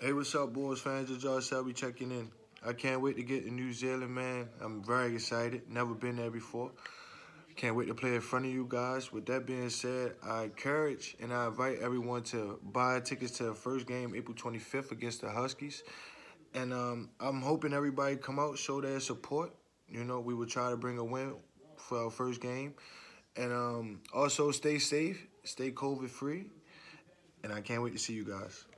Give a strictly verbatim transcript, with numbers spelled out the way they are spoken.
Hey, what's up, Bulls fans? It's y'all Selby checking in. I can't wait to get to New Zealand, man. I'm very excited. Never been there before. Can't wait to play in front of you guys. With that being said, I encourage and I invite everyone to buy tickets to the first game, April twenty-fifth, against the Huskies. And um, I'm hoping everybody come out, show their support. You know, we will try to bring a win for our first game. And um, also stay safe, stay COVID free. And I can't wait to see you guys.